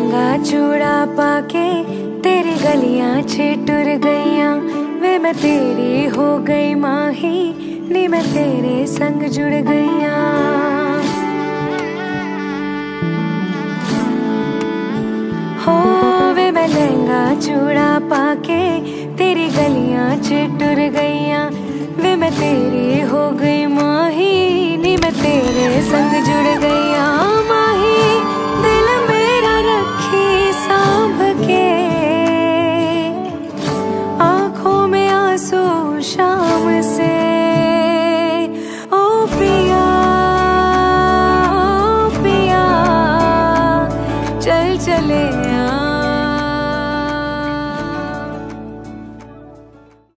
लहंगा चूड़ा पाके तेरी गलियां छिटुर गईयां वे मैं तेरी हो गई माही नी मैं तेरे संग जुड़ गईयां। हो वे मैं लहंगा चूड़ा पाके